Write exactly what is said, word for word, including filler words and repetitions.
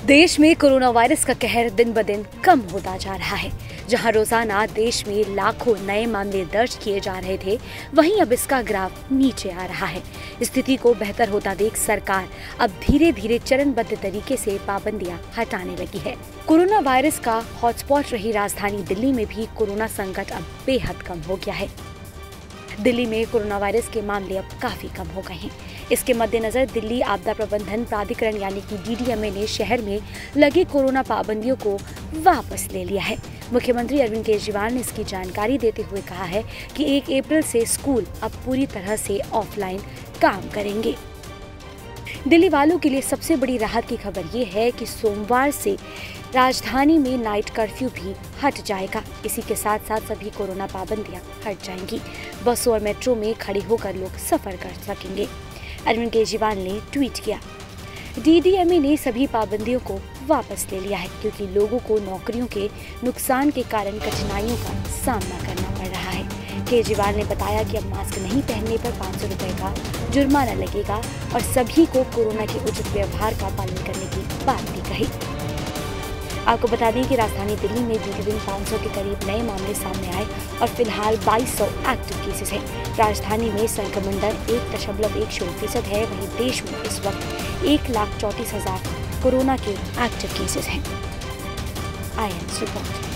देश में corona virus का कहर दिन ब दिन कम होता जा रहा है। जहां रोजाना देश में लाखों नए मामले दर्ज किए जा रहे थे, वहीं अब इसका ग्राफ नीचे आ रहा है। स्थिति को बेहतर होता देख सरकार अब धीरे धीरे चरणबद्ध तरीके से पाबंदियां हटाने लगी है। कोरोना वायरस का हॉटस्पॉट रही राजधानी दिल्ली में भी कोरोना संकट अब बेहद कम हो गया है। दिल्ली में कोरोना वायरस के मामले अब काफी कम हो गए हैं। इसके मद्देनजर दिल्ली आपदा प्रबंधन प्राधिकरण यानी कि डी डी एम ए ने शहर में लगी कोरोना पाबंदियों को वापस ले लिया है। मुख्यमंत्री अरविंद केजरीवाल ने इसकी जानकारी देते हुए कहा है कि एक अप्रैल से स्कूल अब पूरी तरह से ऑफलाइन काम करेंगे। दिल्ली वालों के लिए सबसे बड़ी राहत की खबर ये है कि सोमवार से राजधानी में नाइट कर्फ्यू भी हट जाएगा। इसी के साथ साथ सभी कोरोना पाबंदियां हट जाएंगी। बसों और मेट्रो में खड़े होकर लोग सफर कर सकेंगे। अरविंद केजरीवाल ने ट्वीट किया, डी डी एम ए ने सभी पाबंदियों को वापस ले लिया है क्योंकि लोगों को नौकरियों के नुकसान के कारण कठिनाइयों का सामना करना पड़ रहा है। केजरीवाल ने बताया कि अब मास्क नहीं पहनने पर पाँच सौ रुपए का जुर्माना लगेगा और सभी को कोरोना के उचित व्यवहार का पालन करने की बात भी कही। आपको बता दें कि राजधानी दिल्ली में बीते दिन पाँच सौ के करीब नए मामले सामने आए और फिलहाल बाईस सौ एक्टिव केसेस हैं। राजधानी में संक्रमण दर एक दशमलव एक शून्य फीसद है। वहीं देश में इस वक्त एक लाख चौंतीस हजार कोरोना के एक्टिव केसेस हैं। I N report.